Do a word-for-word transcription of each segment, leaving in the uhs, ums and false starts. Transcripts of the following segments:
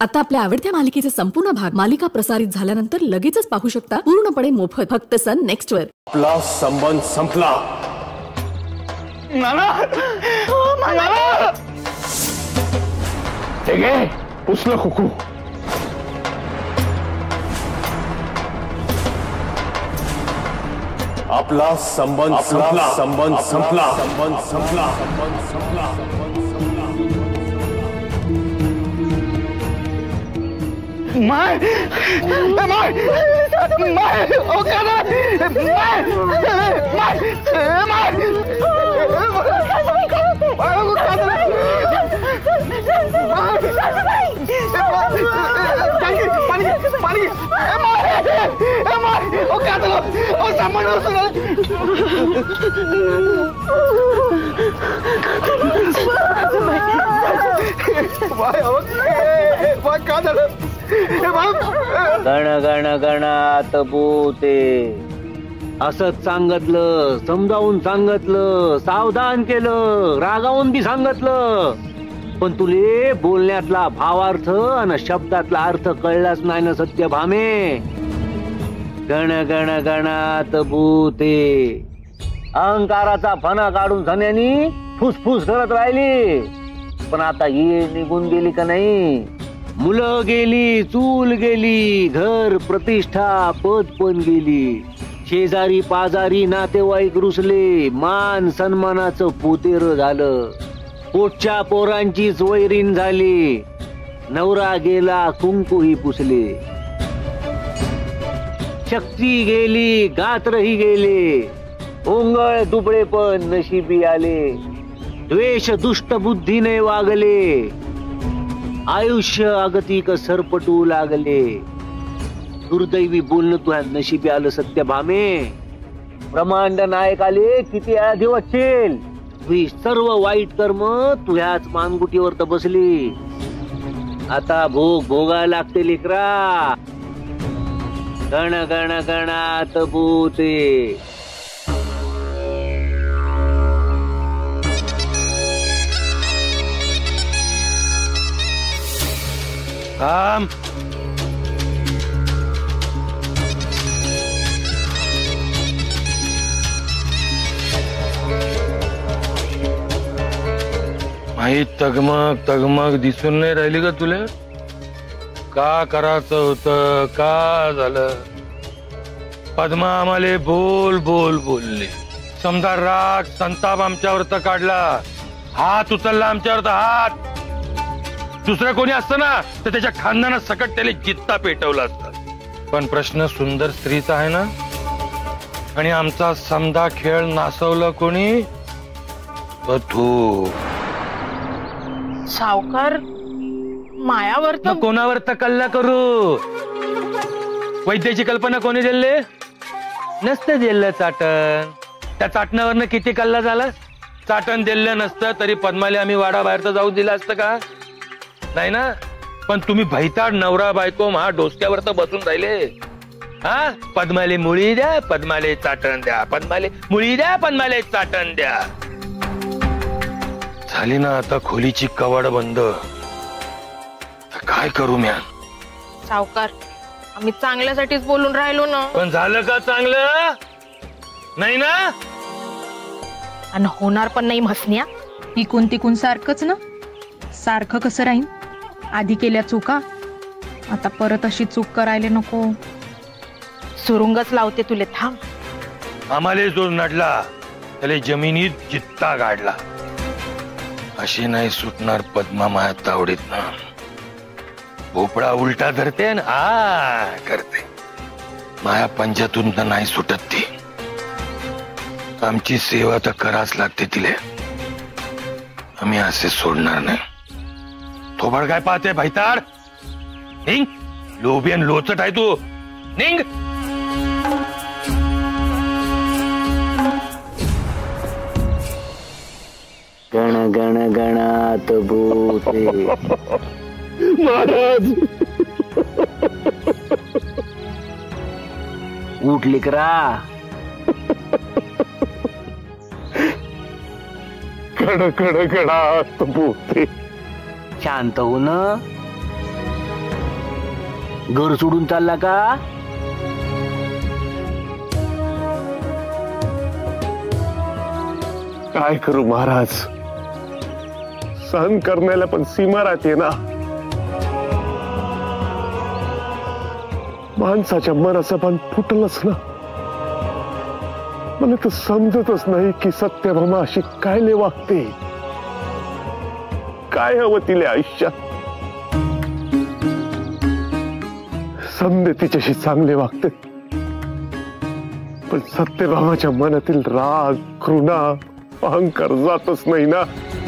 आता आपल्या आवडत्या मालिकेचे संपूर्ण भाग मालिका प्रसारित झाल्यानंतर लगेचच पाहू शकता पूर्णपणे मोफत फक्त सन नेक्स्ट वर. आपला संबंध संपला. नाना नाना ते घे पुसलं कुकू. आपला संबंध संपला. संबंध संपला. संबंध संपला. संबंध संपला. माय माय माय ओ काना माय माय माय पाणी पाणी ओ काना ओ सामान गण गण गणात भूते असंच सांगितलं, समजावून सांगितलं, सावधान केलं, रागावून बी सांगितलं, पण तुले बोलण्यातला भावार्थ आणि शब्दातला अर्थ कळलाच नाही ना सत्यभामे. गण गण गणात भूते अहंकाराचा फणा काढून धन्यानी फुसफुस करत राहिली, पण आता ये निघून गेली का नाही. मुलं गेली, चूल गेली, घर प्रतिष्ठा पद पण गेली, शेजारी पाजारी नातेवाईक रुसले, मान सन्मानाचं पोतेर झालं, पोटच्या पोरांचीच वैरीण झाली, नवरा गेला कुंकूही पुसले, शक्ती गेली गात्रही गेले, ओंगळ दुबळे पण नशिबी आले, द्वेष दुष्ट बुद्धीने वागले, आयुष्य अगतिक सरपटू लागले. दुर्दैवी बोलणं तुझ्या नशिबी आलं सत्यभामे. ब्रह्मांड नायक आले किती आधी वाचेल, तुझी सर्व वाईट कर्म तुझ्याच मानगुटीवर तर बसली, आता भोग भोगायला लागते लेकरा. गण गण गणात भूते काम माहीत तगमग तगमग दिसून नाही राहिली का तुला? का करायचं होतं, का झालं? पद्मा आम्हाले बोल बोल बोलले, समजा राग संताप आमच्यावर तर काढला, हात उचलला आमच्यावर तर हात. दुसरं कोणी असतं ना तर त्याच्या खानदानात सकट त्याला जित्ता पेटवला असता. पण प्रश्न सुंदर स्त्रीचा आहे ना, आणि आमचा समधा खेळ नासवला कोणी? तू सावकार मायावर तर कोणावर तर कल्ला करू. वैद्याची कल्पना कोणी दिले? नसतं दिलं चाटण. त्या चाटणावरनं किती कल्ला झाला. चाटण दिलं नसतं तरी पद्माले आम्ही वाडा बाहेर तर जाऊ दिला असतं का? नाही ना. पण तुम्ही भैताड नवरा बायको महा डोसक्यावर तर बसून राहिले. हा, पद्माले मुळी द्या, पद्माले चाटण द्या, पद्माले मुळी द्या, पद्माले चाटण द्या. झाली ना आता खोलीची कवाड बंद. काय करू म्या? सावकार आम्ही चांगल्यासाठीच बोलून राहिलो ना. पण झालं का चांगलं? नाही ना. आणि होणार पण नाही म्हसन्या. इकून तिकून सारखंच ना. सारखं कसं राहीन? आधी केल्या चुका आता परत अशी चूक करायला नको. सुरुंगच लावते तुले, थांब. आम्हाले जो नडला त्याला जमिनीत जित्ता गाडला. अशी नाही सुटणार पद्मा माया तावडीत ना. भोपळा उलटा धरते ना, हा करते. माया पंजातून तर नाही सुटत ती. आमची सेवा तर कराच लागते तिले. आम्ही असे सोडणार नाही. थोबड काय पाहते भैताड? निंग. लोभियन लोचट आहे तू. निंग. गण गण गणात भूते. महाराज उठ लेकरा. कण कण गणात भूते. शांत हो ना. घर सोडून चालला का? काय करू महाराज, सहन करण्याला पण सीमा राहते ना. माणसाच्या मनाचं पण फुटलंच ना. मला तर समजतच नाही की सत्यभामा अशी कायले वागते. काय हवं तिला आयुष्यात? समजे तिच्याशी चांगले वागते, पण सत्यभामाच्या मनातील राग, घृणा, अहंकार जातच नाही ना.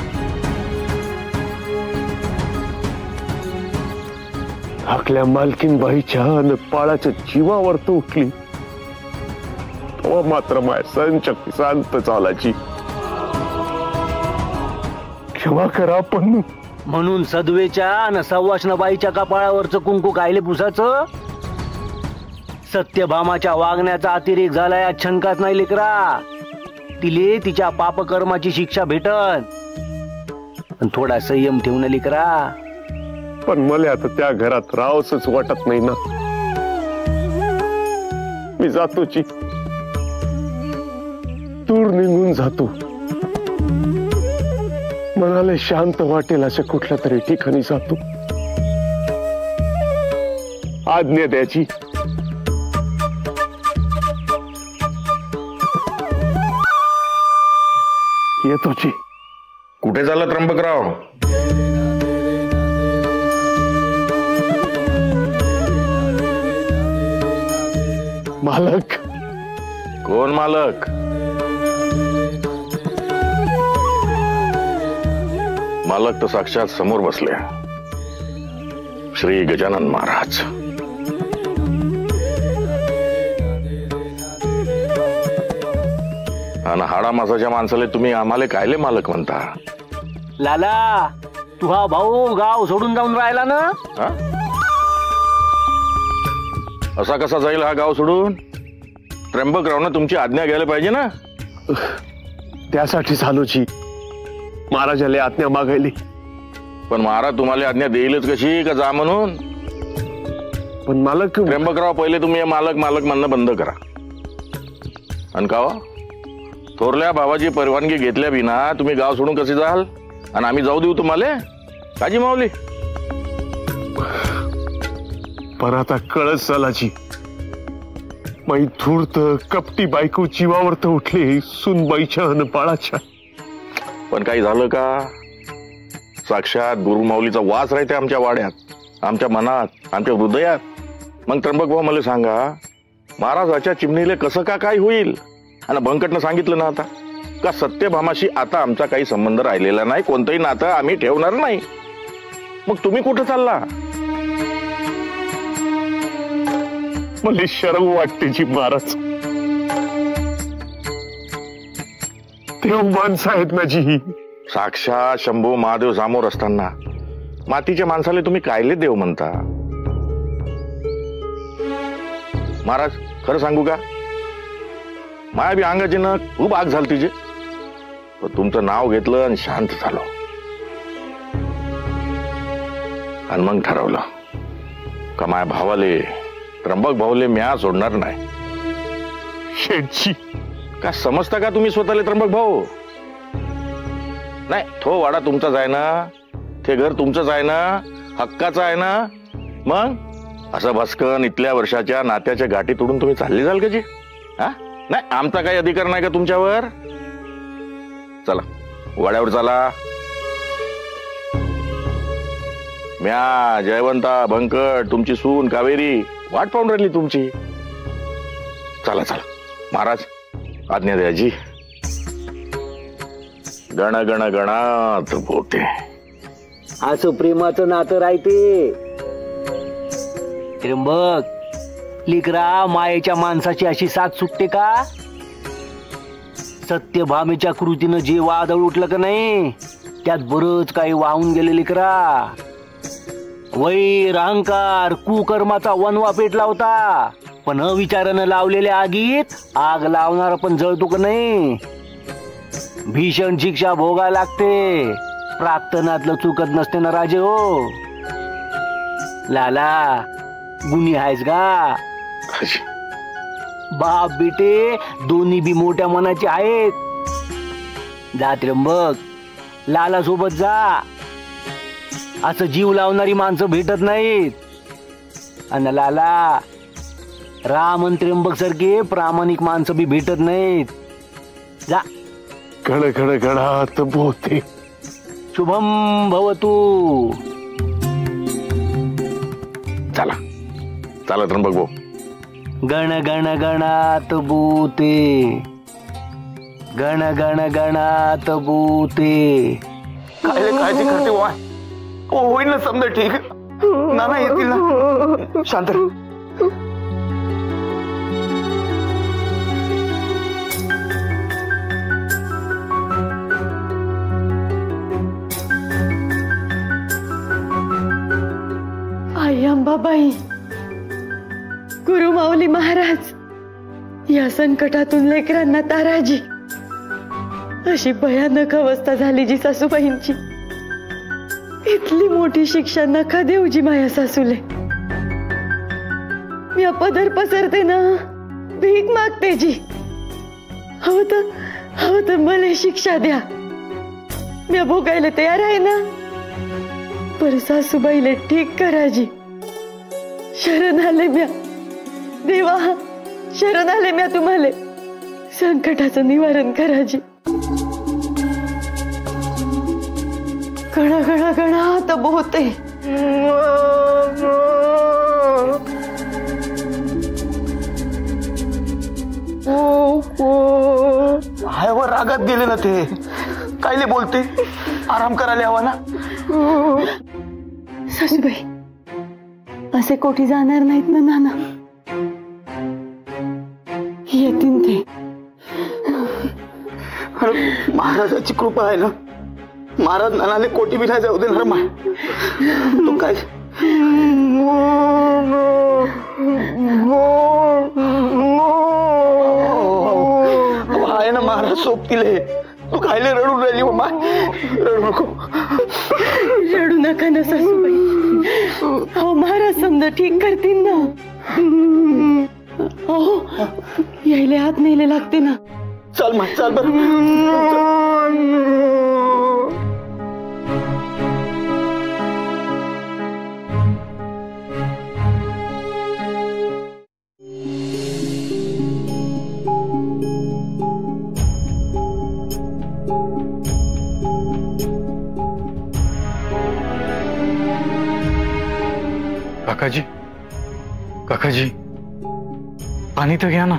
आपल्या मालकीनबाईच्या आणि पाळाच्या जीवावर तो उठली, तेव्हा मात्र माय सहनशक्ती शांत चालायची. क्षमा करा पण म्हणून सदवेच्या आणि सवाष्णबाईच्या कपाळावरचं कुंकू कायले पुसाचं? सत्यभामाच्या वागण्याचा अतिरेक झाला या शंकाच नाही लेकरा. तिले तिच्या पापकर्माची शिक्षा भेटन, पण थोडा संयम ठेवून लेकरा. पण मला आता त्या घरात राहावंच वाटत नाही ना. मी जातोची, दूर निघून जातो. मनाला शांत वाटेल अशा कुठल्या तरी ठिकाणी जातो. आज्ञा द्यायची. येतोची. कुठे झालं त्र्यंबकराव? मालक. कोण मालक? मालक तर साक्षात समोर बसले, श्री गजानन महाराज. आणि हाडा मासाच्या माणसाले तुम्ही आम्हाला कायले मालक म्हणता? लाला, तू हा भाऊ गाव सोडून जाऊन राहिला ना. हा? असा कसा जाईल हा गाव सोडून? त्र्यंबकरावनं तुमची आज्ञा घ्यायला पाहिजे ना. त्यासाठी झालोची महाराजाला आज्ञा मागायली. पण महाराज तुम्हाला आज्ञा देईलच कशी का जा म्हणून? पण मालक. त्र्यंबकराव, पहिले तुम्ही हे मालक मालक म्हणणं बंद करा. आणि का थोरल्या भावाची परवानगी घेतल्या बिना तुम्ही गाव सोडून कसे जाल? आणि आम्ही जाऊ देऊ तुम्हाला? काजी मावली. पण आता कळस चालाची. माई धूर्त कपटी बायको जीवावर तर उठली सुनबाईच्या अन बाळाच्या. पण काही झालं का? साक्षात गुरुमाऊलीचा वास राहते आमच्या वाड्यात, आमच्या मनात, आमच्या हृदयात. मग त्र्यंबक भाऊ मला सांगा, महाराजाच्या चिमणीले कसं का काय होईल? आणि बंकटनं सांगितलं ना आता का सत्यभामाशी आता आमचा काही संबंध राहिलेला नाही, कोणतंही नातं आम्ही ठेवणार नाही. मग तुम्ही कुठं चालला? मला शरम वाटते जी महाराज. देव माणसं आहेत ना जी. साक्षात शंभू महादेव समोर असताना मातीच्या माणसाला तुम्ही कायले देव म्हणता? महाराज खरं सांगू का, माया बी अंगाची ना खूप आग झाली तिचे. पण तुमचं नाव घेतलं आणि शांत झालो. आणि मग ठरवलं का माया भावाले, त्र्यंबक भाऊले म्या सोडणार नाही. शेठजी का समजता का तुम्ही स्वतःले त्र्यंबक भाऊ? नाही, तो वाडा तुमचाच आहे ना, ते घर तुमचंच आहे ना, हक्काचं आहे ना. मग असं भस्कन इथल्या वर्षाच्या नात्याच्या गाठी तोडून तुम्ही चालली जाल का जी? हा नाही, आमचा काही अधिकार नाही का तुमच्यावर? चला वाड्यावर चला. म्या, जयवंता, बंकट, तुमची सून कावेरी वाट पाहून राहिली तुमची. चला चला महाराज, आज्ञा द्याजी. गण गण गणात बोते. असं प्रेमाचं नातं राहते. त्र्यंबक, लिकरा मायेच्या माणसाची अशी साथ सुटते का? सत्यभामेच्या कृतीनं जे वादळ उठलं का नाही, त्यात बरंच काही वाहून गेले लिकरा. वैर, अहंकार, कुकर्माचा वनवा पेटला होता. पण अविचारानं लावलेल्या आगीत आग लावणारा पण जळतो का नाही? भीषण शिक्षा भोगा लागते. प्रार्थनातलं चुकत नसते ना राजे हो. लाला, गुणी आहेस का? बाप बेटे दोन्ही बी मोठ्या मनाचे आहेत. जा त्र्यंबक, लाला सोबत जा. असं जीव लावणारी माणसं भेटत नाहीत. आणि लाला, राम आणि त्र्यंबक सारखे प्रामाणिक माणसं बी भेटत नाहीत. जा. गण गण गणात बोते. शुभम भवतु. चला चला त्र्यंबक भाऊ. गण गण गणात भूते, गण गण गणात भूते. काय काळजी करते वा? होईल ना समजा ठीक. नाना येतील ना. शांत राहा. आई अंबाबाई, गुरु माऊली महाराज, या संकटातून लेकरांना ताराजी. अशी भयानक अवस्था झाली जी सासूबाईंची. इतली मोठी शिक्षा नका देऊ जी माया सासूले. मी पदर पसरते ना, भीक मागते जी. हवं तर हवं तर मला शिक्षा द्या, मी भोगायला तयार आहे ना. पर सासूबाईले ठीक करा जी. शरण आले म्या देवा, शरण आले म्या तुम्हाला. संकटाचं निवारण करा जी. गणा गणा गणात बोते. हाय वर रागात गेले ना ते. कायले बोलते? आराम करायला हवा ना. सासूबाई असे कोठी जाणार नाहीत ना नाना. येतील ते. महाराजाची कृपा आहे ना. महाराज नानाने कोटी बी नाही जाऊ देणार. मा तू काय आहे ना, महाराज सोबतीले. तू खायला रडून राहिली मा. रडू नको. रडू नका ना सासूबाई. हो महाराज समजा ठीक करतील ना. हो यायले हात नेले लागते ना. चल मा चल बर. काकाजी, काकाजी, पाणी तर घ्या ना.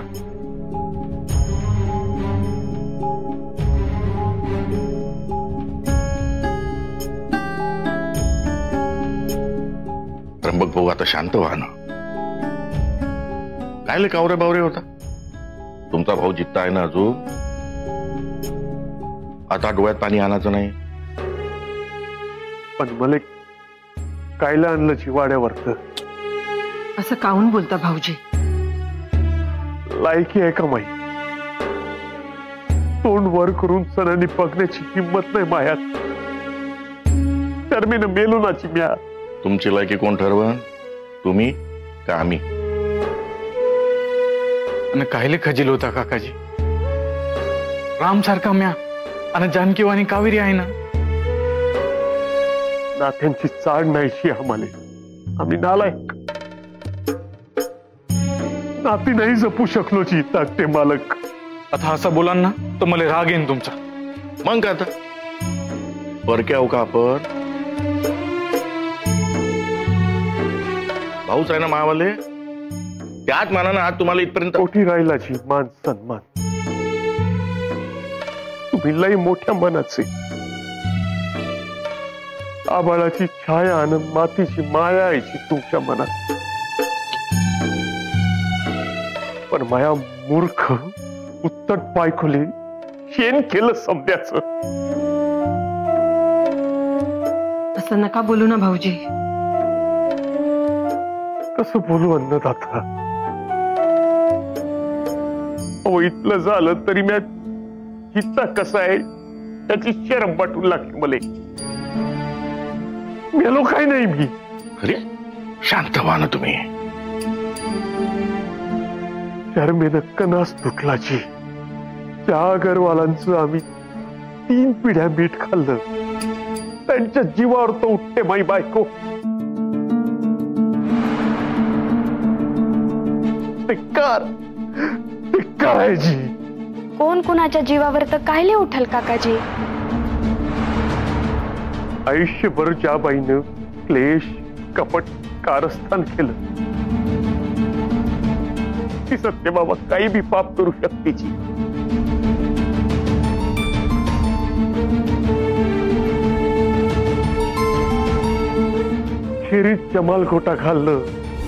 त्र्यंबक भाऊ आता शांत व्हा ना. कायले कावरे बावरे होता? तुमचा भाऊ जित्ता आहे ना अजून. आता डोळ्यात पाणी आणायचं नाही. पण मला कायला आणलं जिवाड्यावरत? असं काहून बोलता भाऊजी? लायकी आहे का माई? तोंड वर करून सणांनी बघण्याची हिंमत नाही मायात. तर मी न मेलो नाची म्या. तुमची लायकी कोण ठरवा? तुम्ही का आम्ही? आणि कायले खजील होता काकाजी? राम सारखा म्या आणि जानकीवाणी कावेरी आहे ना. नात्यांची चाड नाहीशी आम्हाला. आम्ही नालायक. नाती नाही जपू शकलो जी धाकटे मालक. आता असं बोला ना तर मला राग येईन तुमचा. मग का आता परक्या हो का आपण? भाऊच आहे ना मावाले. त्याच मानानं आज तुम्हाला इथपर्यंत कोठी राहिला जी मान सन्मान. तुम्ही लई मोठ्या मनाचे. आबाळाची छाया आणि मातीची माया यायची तुमच्या मनात. पण माया मूर्ख उत्तट बायकोले शेण केलं समद्याचं. असं नका बोलू ना भाऊजी. कसं बोलू अन्नदाता? अहो इथलं झालं तरी म्या हिस्सा कसा आहे त्याची शरम वाटून लागली मला. मेलो काय नाही मी. अरे शांत व्हा ना तुम्ही. शर्मेनं कणास तुटलाची. त्या घरवालांचं आम्ही तीन पिढ्या मीठ खाल्लं. त्यांच्या जीवावर तो उठते माई बायको. धिक्कार धिक्कार आहे जी. कोण कुणाच्या जीवावर तर कायले उठल काकाजी. आयुष्यभर ज्या बाईनं क्लेश कपट कारस्थान केलं ती सत्यबाबा काही बी पाप करू शकतेची. खेरीत जमाल खोटा खाल्लं.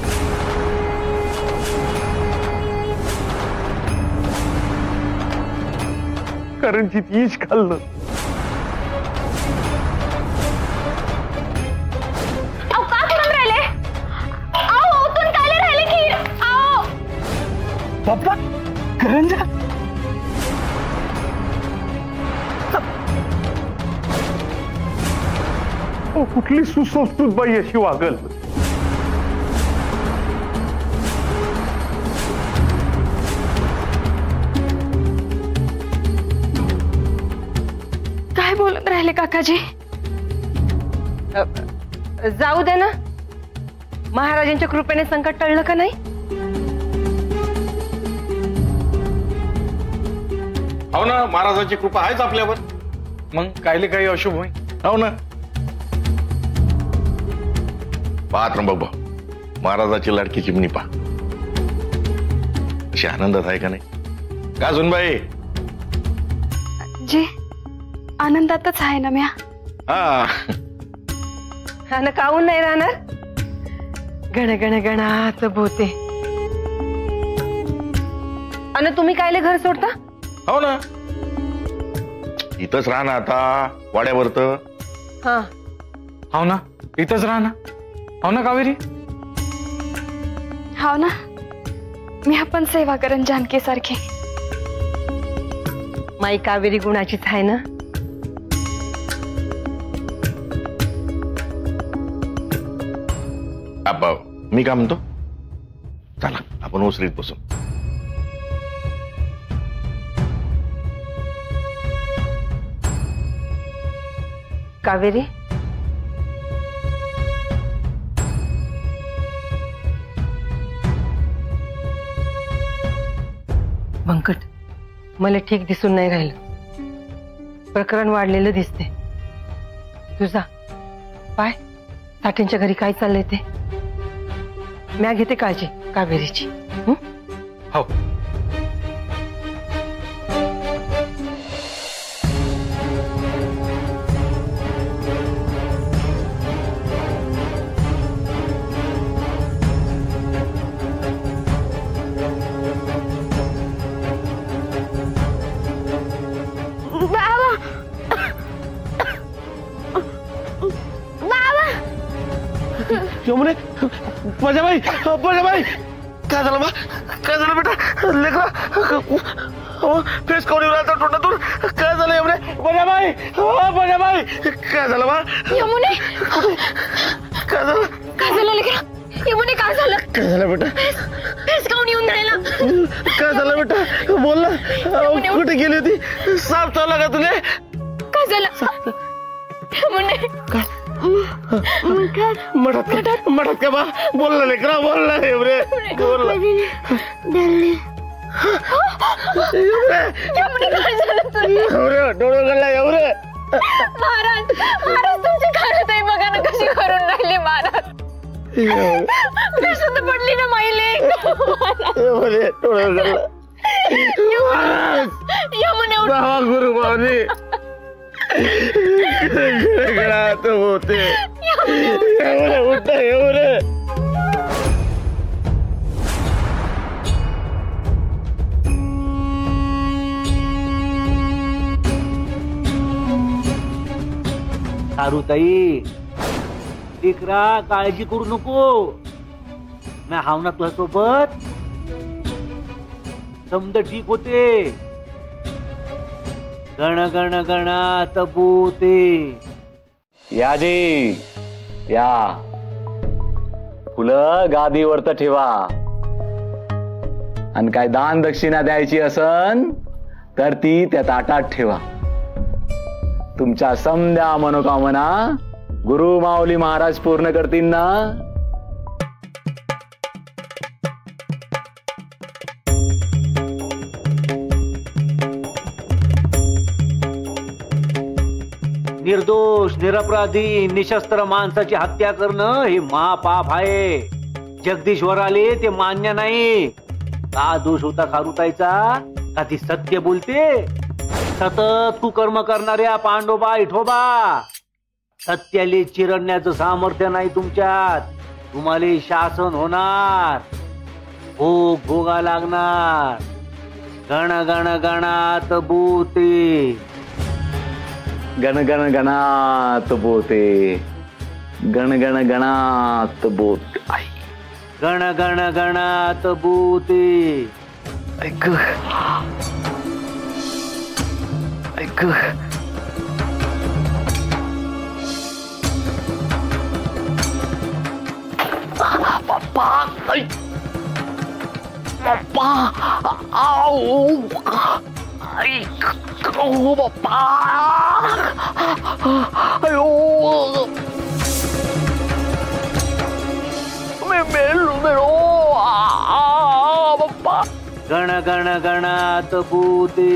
करंजीत ईश खाल्लं. बाप्पा करंजा कुठली सुसंस्कृत बाई अशी वागल. काय बोलत राहिले काकाजी. जाऊ दे ना. महाराजांच्या कृपेने संकट टळलं का नाही. हो ना, महाराजांची कृपा आहेच आपल्यावर. मग कायले काही अशुभ होई. हो ना. पाहत ना बाबा, महाराजाची लाडकी चिमणी पा अशी आनंदात आहे का नाही. का सुनबाई. जी आनंदातच आहे ना म्या. हा ना, काहून नाही राहणार. गण गण गणात बोते. आणि तुम्ही कायले घर सोडता. हो ना, इथंच राहा ना आता वाड्यावर. तर हा हो ना, इथंच राहा ना. हो ना कावेरी. हो ना, मी पण सेवा करन जानकी सारखी. माई कावेरी गुणाचीच आहे ना. आबा मी काय म्हणतो, चला आपण ओसरीत बसू. कावेरी, व्यंकट, मला ठीक दिसून नाही राहिलं. प्रकरण वाढलेलं दिसते. तुझा पाय साठ्यांच्या घरी काय चाललंय ते. म्या घेते काळजी कावेरीची. हो. यमुने पजाबाई पजाबाई काय झालं बा. काय झालं बेटा. लेकरा फेस कोणी राहता तोंडातून. काय झालं यमुने. पजाबाई पजाबाई काय झालं बा. यमुने काय झालं. काय झालं लेकरा. यमुने काय झालं. काय झालं बेटा. फेस काऊन येऊन राहिला. काय झालं बेटा. बोल ना. कुठे गेली होती. साप चावला का तुले. काय झालं. यमुने मठात मठात का बा. बोल ना लेकरा. बोल ना एवढे. बोल ना. डोळे गल्ला एवढे. महाराज महाराज तुमची खाणत आहे बघा ना कशी करून राहिली महाराज. सुद्धा पडली ना माईले. डोळे गल्ला. यमुने गुरु मावली होते. एवढे उठ एवढे. सारूताई लेकरा काळजी करू नको. मी हाव ना तुझ्या सोबत. समज ठीक होते. गण गण गणात बोते. या जी या. फुलं गादीवर तर ठेवा. आणि काय दान दक्षिणा द्यायची असन तर ती त्या ताटात ठेवा. तुमच्या समद्या मनोकामना गुरु माऊली महाराज पूर्ण करतील ना. निर्दोष निरपराधी निशस्त्र माणसाची हत्या करणं हे महापाप आहे. जगदीश्वराले ते मान्य नाही. का दोष होता खारुताईचा? का ती सत्य बोलते? सतत कुकर्म करणाऱ्या पांडोबा विठोबा, सत्याले चिरडण्याचं सामर्थ्य नाही तुमच्यात. तुम्हाला शासन होणार, भोग भोगा लागणार. गण गण गणात भूते, गण गण गणात बोते, गण गण गणात बोत, गण गण गणात भूते. ऐक ऐक पप्पा, पप्पा, आओ, ऐक, ओ पप्पा, अयो, मैं मेलू मेरो, आ पप्पा. गण गण गणात भूते.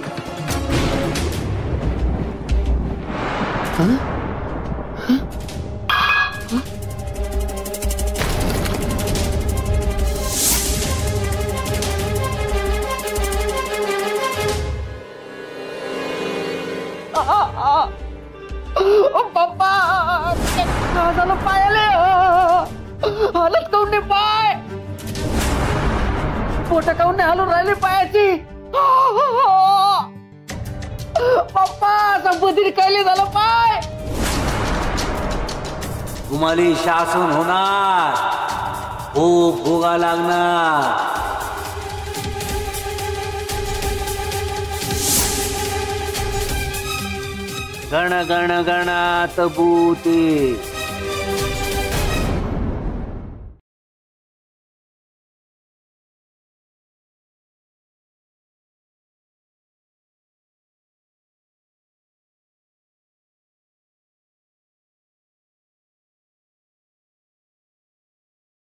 पप्पा, काय झालं पायाले? हालत काऊन नाही पाय? पोट काऊन नाही हलून राहिली पायाची? पप्पा, संपत्ती कैली झालं पाय. तुम्हाला शासन होणार, भोग भोगा लागणार. गण गण गणात भूते.